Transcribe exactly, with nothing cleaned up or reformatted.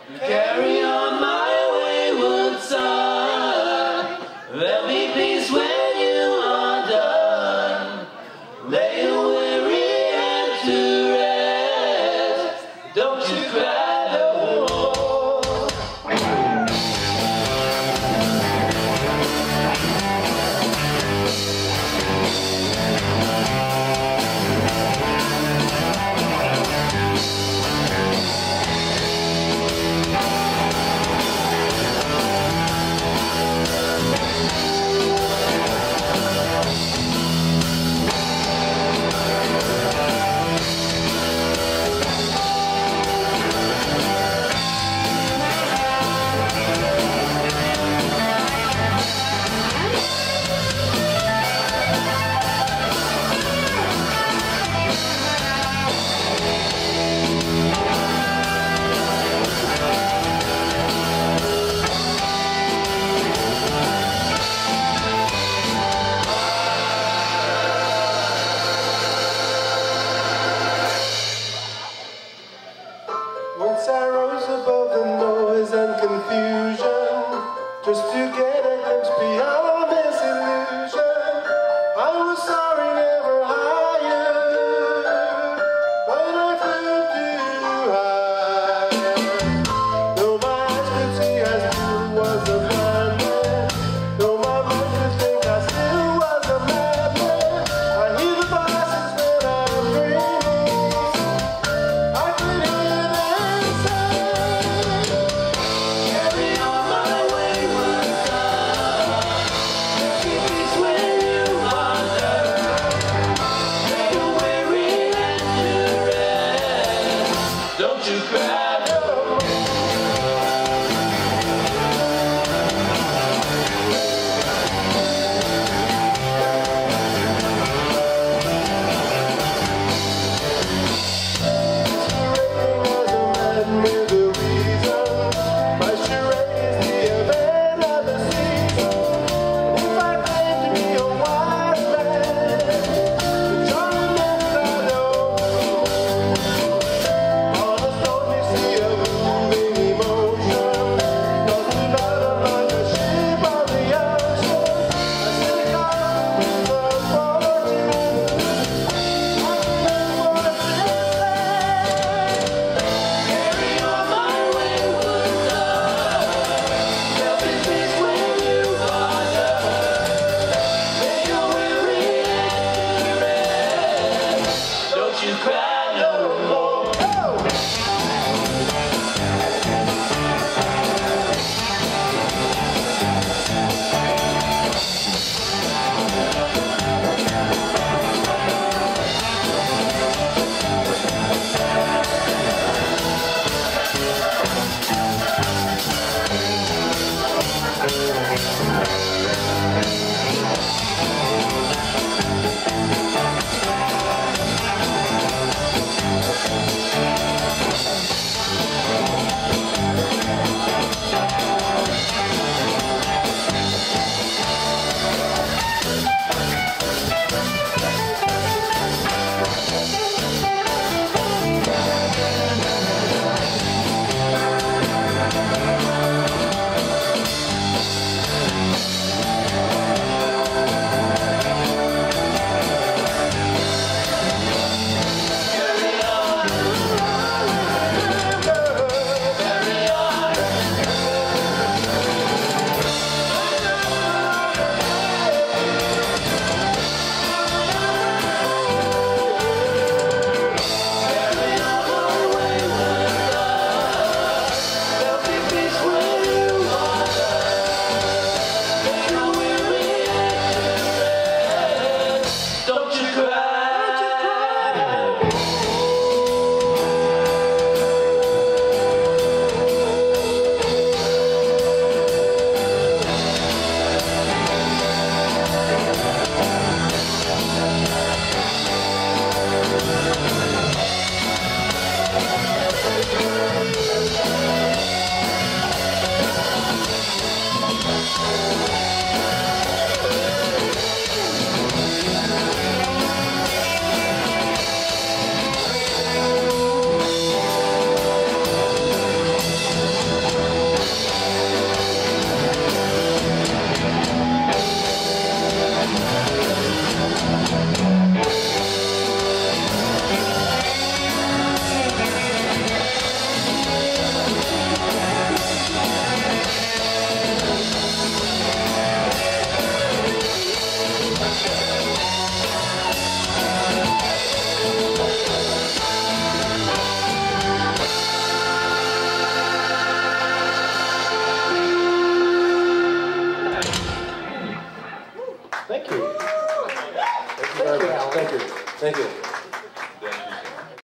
Carry on my wayward son. There'll be peace when you are done. Lay your weary head to rest. Don't you cry no more. Once I rose above the noise and confusion, just to get a glimpse beyond this illusion. I was soaring ever higher, but I flew too high. Though my eyes could see I still was a blind man, though my mind could think I still was a madman. I hear the voices when I'm dreaming, I could hear them say, Carry on my wayward son. There'll be peace when you are done. Lay your weary head to rest. Don't you cry no more. On a stormy Thank you.